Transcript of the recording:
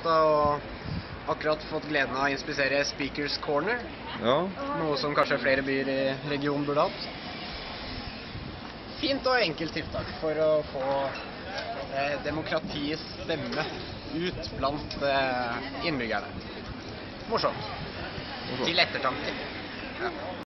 Karlstad og akkurat fått gleden av å inspisere Speakers Corner. Ja. Noe som kanskje flere byer i regionen burde hatt. Fint og enkelt tiltak for å få demokratiets stemme ut blant innbyggerne. Morsomt. Til ettertanke. Ja.